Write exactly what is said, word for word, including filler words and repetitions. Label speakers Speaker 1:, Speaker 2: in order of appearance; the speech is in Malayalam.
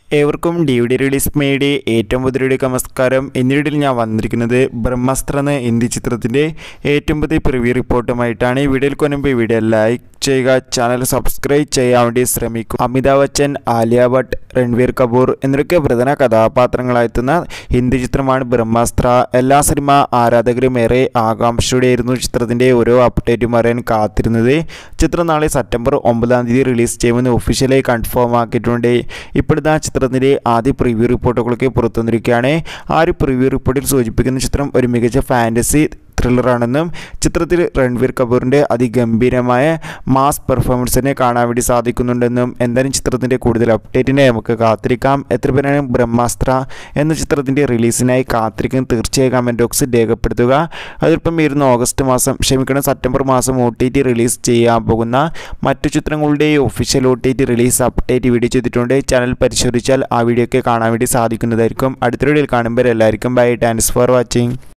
Speaker 1: ഏവർക്കും ഡി വി ഡി റിലീസ് മേയുടെ ഏറ്റവും പുതിയ നമസ്കാരം. ഇന്നിടയിൽ ഞാൻ വന്നിരിക്കുന്നത് ബ്രഹ്മാസ്ത്ര എന്ന ഹിന്ദി ചിത്രത്തിൻ്റെ ഏറ്റവും പുതിയ പ്രിവ്യൂ റിപ്പോർട്ടുമായിട്ടാണ്. ഈ വീഡിയോയിൽ കൊണ്ടുമ്പോൾ ഈ വീഡിയോ ലൈക്ക് ചെയ്യുക, ചാനൽ സബ്സ്ക്രൈബ് ചെയ്യാൻ വേണ്ടി ശ്രമിക്കും. അമിതാഭ് ബച്ചൻ, ആലിയ ഭട്ട്, രൺവീർ കപൂർ എന്നിവരൊക്കെ പ്രധാന കഥാപാത്രങ്ങളായെത്തുന്ന ഹിന്ദി ചിത്രമാണ് ബ്രഹ്മാസ്ത്ര. എല്ലാ സിനിമ ആരാധകരും ഏറെ ആകാംക്ഷയോടെയായിരുന്നു ചിത്രത്തിൻ്റെ ഓരോ അപ്ഡേറ്റും അറിയാൻ കാത്തിരുന്നത്. ചിത്രം നാളെ സെപ്റ്റംബർ ഒമ്പതാം തീയതി റിലീസ് ചെയ്യുമെന്ന് ഒഫീഷ്യലായി കൺഫേം ആക്കിയിട്ടുണ്ട്. ഇപ്പോഴത്തെ ചിത്രത്തിൻ്റെ ആദ്യ പ്രിവ്യൂ റിപ്പോർട്ടുകളൊക്കെ പുറത്തു വന്നിരിക്കുകയാണ്. ആ ഒരു പ്രിവ്യൂ റിപ്പോർട്ടിൽ സൂചിപ്പിക്കുന്ന ചിത്രം ഒരു മികച്ച ഫാൻറ്റസി ത്രില്ലറാണെന്നും ചിത്രത്തിൽ രൺവീർ കപൂറിൻ്റെ അതിഗംഭീരമായ മാസ് പെർഫോമൻസിനെ കാണാൻ വേണ്ടി സാധിക്കുന്നുണ്ടെന്നും എന്തായാലും ചിത്രത്തിൻ്റെ കൂടുതൽ അപ്ഡേറ്റിനെ നമുക്ക് കാത്തിരിക്കാം. എത്ര പേരാണ് ബ്രഹ്മാസ്ത്ര എന്ന ചിത്രത്തിൻ്റെ റിലീസിനായി കാത്തിരിക്കുന്നത് തീർച്ചയായും കമൻറ്റ് ബോക്സിൽ രേഖപ്പെടുത്തുക. അതിപ്പം ഇരുന്ന ഓഗസ്റ്റ് മാസം ക്ഷമിക്കണം സെപ്റ്റംബർ മാസം ഒ ടി ടി റിലീസ് ചെയ്യാൻ പോകുന്ന മറ്റു ചിത്രങ്ങളുടെ official O T T release update video ചെയ്തിട്ടുണ്ട്. ചാനൽ പരിശോധിച്ചാൽ ആ വീഡിയോ ഒക്കെ കാണാൻ വേണ്ടി സാധിക്കുന്നതായിരിക്കും. അടുത്ത വീഡിയോയിൽ കാണുമ്പോൾ എല്ലാവർക്കും ബൈ, താങ്ക്സ് ഫോർ വാച്ചിങ്.